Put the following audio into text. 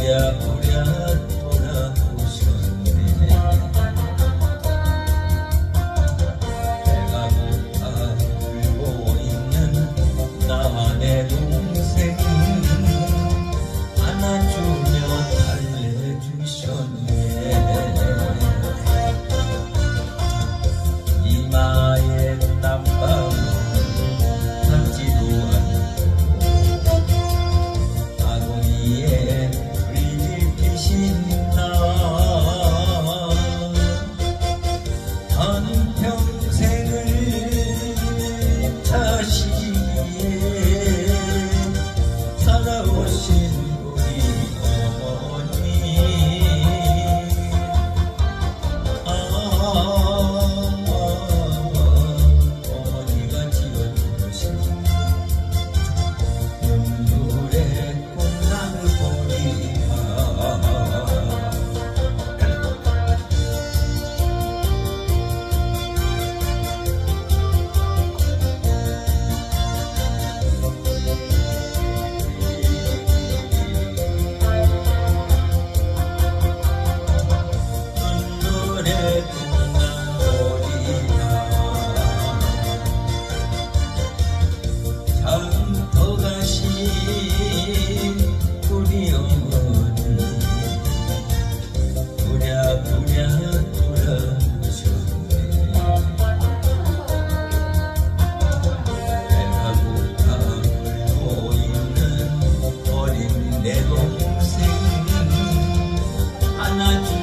부랴부랴 돌아오셨네. 배가 고파 울고 있는 나와 내 동생 안아주며 달래주셨네. 이마에 땀방울 닿지도 않고 아궁이에 불이 피신 나 한평생을 자식이에 살아오신 우리 어머니. 어머니가 지어주신 눈물의 꽃나무보리가 눈물의 꽃나무보리가 참 가신 우리 어머니 부랴부랴 돌아오셨네. 배가 고파 울고 있는 어린 내 동생 안아주